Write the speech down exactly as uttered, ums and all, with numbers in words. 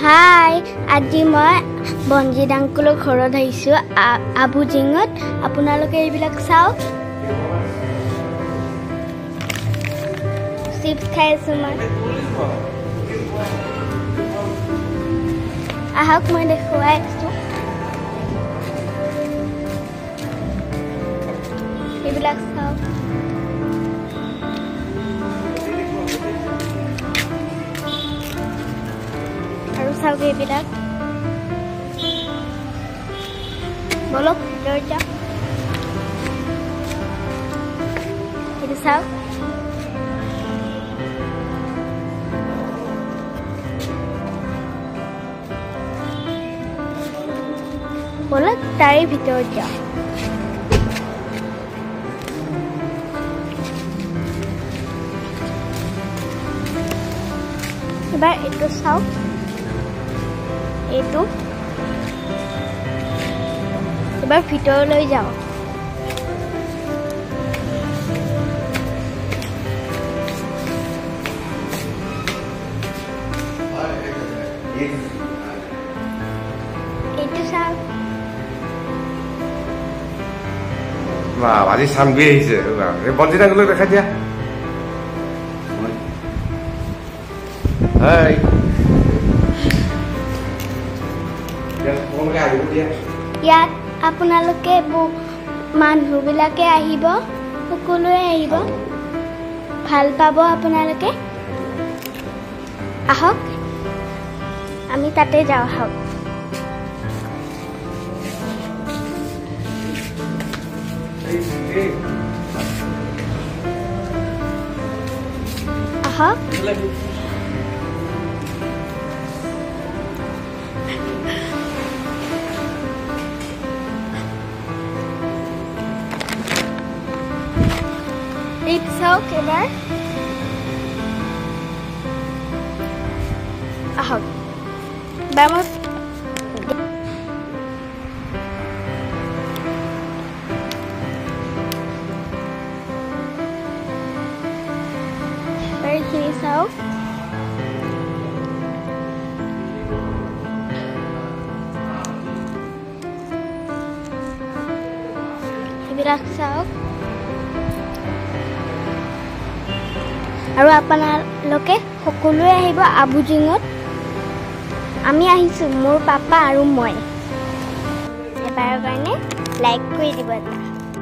হাই আজি মই বনজিত আংকুলৰ ঘৰত আহিছোঁ আবুজিঙত আপোনালোকে এইবিলাক চাওক চিপছ খাই আছোঁ মই আহক মই দেখুৱাই আছোঁ এইবিলাক চাওক আৰু চাওক এইবিলাক বলক ভিতৰত যাওক এইটো চাওক বলক তাৰে ভিতৰত যাওক এবাৰ এইটো চাওক এইটো এবাৰ ভিতৰলৈ যাওঁ এইটো চাওক বাহ আজি চামগৈ আহিছে বনজিত আংকুলক দেখাই দিয়া হাই ইয়াত আপোনালোকে মানুহবিলাকে আহিব সকলোৱে আহিব ভাল পাব আপোনালোকে আহক আমি তাতে যাওঁ আহক আহক এইটো চাওক এবাৰ আহক এবাৰ মই এইখিনি চাওক এইবিলাক চাওক আৰু আপোনালোকে সকলোৱে আহিব আবুজিঙত আমি আহিছোঁ মোৰ পাপা আৰু মই এবাৰৰ কাৰণে লাইক কৰি দিব